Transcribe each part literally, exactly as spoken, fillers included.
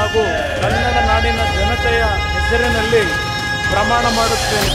ಹಾಗೂ ಕನ್ನಡ ನಾಡಿನ ಜನತೆಯ ಹೆಸರಿನಲ್ಲಿ ಪ್ರಮಾಣ ಮಾಡುತ್ತೇನೆ.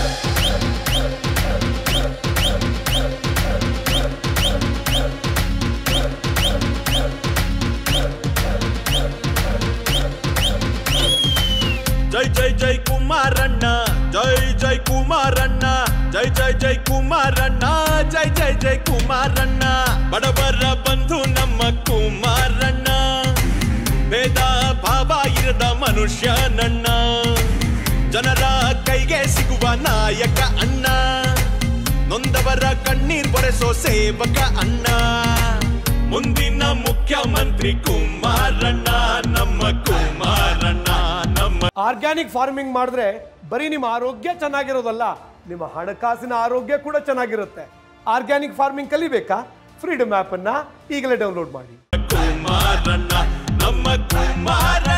ಜೈ ಜೈ ಜೈ ಕುಮಾರಣ್ಣ, ಜೈ ಜೈ ಕುಮಾರಣ್ಣ, ಜೈ ಜೈ ಜೈ ಕುಮಾರಣ್ಣ, ಜೈ ಜೈ ಜೈ ಕುಮಾರಣ್ಣ. ಬಡವರ ಬಂಧು ನಮ್ಮ ಕುಮಾರಣ್ಣ, ಭೇದ ಭಾವ ಇರದ ಮನುಷ್ಯ ನನ್ನ, ಜನರ ಕೈಗೆ ಸಿಗುವ ನಾಯಕ ಅಣ್ಣ, ನೊಂದವರ ಕಣ್ಣೀರ್ ಬರೆಸೋ ಸೇವಕ ಅಣ್ಣ, ಮುಂದಿನ ಮುಖ್ಯಮಂತ್ರಿ ಕುಮಾರಣ್ಣ, ನಮ್ಮ ಕುಮಾರಣ್ಣ ನಮ್ಮ. ಆರ್ಗ್ಯಾನಿಕ್ ಫಾರ್ಮಿಂಗ್ ಮಾಡಿದ್ರೆ ಬರೀ ನಿಮ್ಮ ಆರೋಗ್ಯ ಚೆನ್ನಾಗಿರೋದಲ್ಲ, ನಿಮ್ಮ ಹಣಕಾಸಿನ ಆರೋಗ್ಯ ಕೂಡ ಚೆನ್ನಾಗಿರುತ್ತೆ. ಆರ್ಗ್ಯಾನಿಕ್ ಫಾರ್ಮಿಂಗ್ ಕಲಿಬೇಕಾ? ಫ್ರೀಡಮ್ ಆಪ್ ಅನ್ನ ಈಗಲೇ ಡೌನ್ಲೋಡ್ ಮಾಡಿ. ಕುಮಾರಣ್ಣ ನಮ್ಮ ಕುಮಾರಣ್ಣ.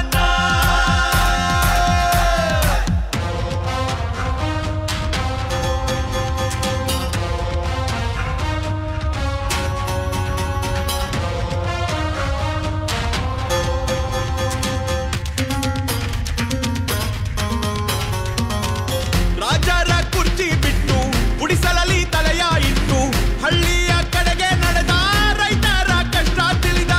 ರಾಜರ ಕುರ್ಚಿ ಬಿಟ್ಟು ಗುಡಿಸಲಲ್ಲಿ ತಲೆಯ ಇಟ್ಟು ಹಳ್ಳಿಯ ಕಡೆಗೆ ನಡೆದ ರೈತರ ಕಷ್ಟ ತಿಳಿದ.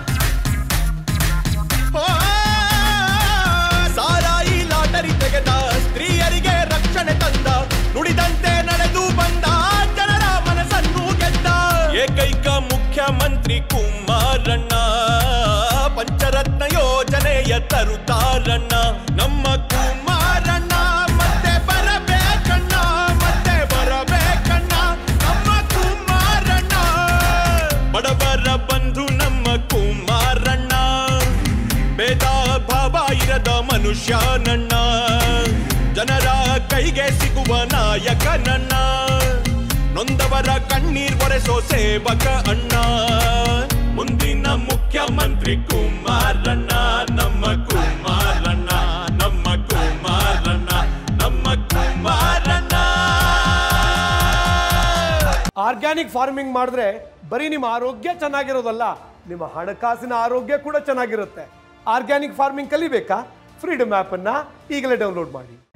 ಸಾರಾಯಿ ಲಾಟರಿ ತೆಗೆದ, ಸ್ತ್ರೀಯರಿಗೆ ರಕ್ಷಣೆ ತಂದ, ನುಡಿದಂತೆ ನಡೆದು ಬಂದ, ಜನರ ಮನಸ್ಸನ್ನು ಗೆದ್ದ. ಏಕೈಕ ಮುಖ್ಯಮಂತ್ರಿ ಕುಮಾರಣ್ಣ, ಪಂಚರತ್ನ ಯೋಜನೆಯ ತರುತ್ತಾರಣ್ಣ, ನಮ್ಮ ಕುಮಾರಣ್ಣ. ಮತ್ತೆ ಬರಬೇಕಣ್ಣ, ಮತ್ತೆ ಬರಬೇಕಣ್ಣ, ನಮ್ಮ ಕುಮಾರಣ್ಣ. ಬಡವರ ಬಂಧು ನಮ್ಮ ಕುಮಾರಣ್ಣ, ಭೇದ ಭಾವ ಇರದ ಮನುಷ್ಯ ನನ್ನ, ಜನರ ಕೈಗೆ ಸಿಗುವ ನಾಯಕ ನನ್ನ, ನೊಂದವರ ಕಣ್ಣೀರ್ ಒರೆಸೋ ಸೇವಕ ಅಣ್ಣ, ಮುಂದಿನ ಮುಖ್ಯಮಂತ್ರಿ ಕುಮಾರಣ್ಣ, ನಮ್ಮ ಕುಮಾರಣ್ಣ, ನಮ್ಮ ಕುಮಾರಣ್ಣ, ನಮ್ಮ ಕುಮಾರಣ್ಣ. ಆರ್ಗ್ಯಾನಿಕ್ ಫಾರ್ಮಿಂಗ್ ಮಾಡಿದ್ರೆ ಬರೀ ನಿಮ್ಮ ಆರೋಗ್ಯ ಚೆನ್ನಾಗಿರೋದಲ್ಲ, ನಿಮ್ಮ ಹಣಕಾಸಿನ ಆರೋಗ್ಯ ಕೂಡ ಚೆನ್ನಾಗಿರುತ್ತೆ. ಆರ್ಗ್ಯಾನಿಕ್ ಫಾರ್ಮಿಂಗ್ ಕಲಿಬೇಕಾ? ಫ್ರೀಡಮ್ ಆಪ್ ಅನ್ನ ಈಗಲೇ ಡೌನ್ಲೋಡ್ ಮಾಡಿ.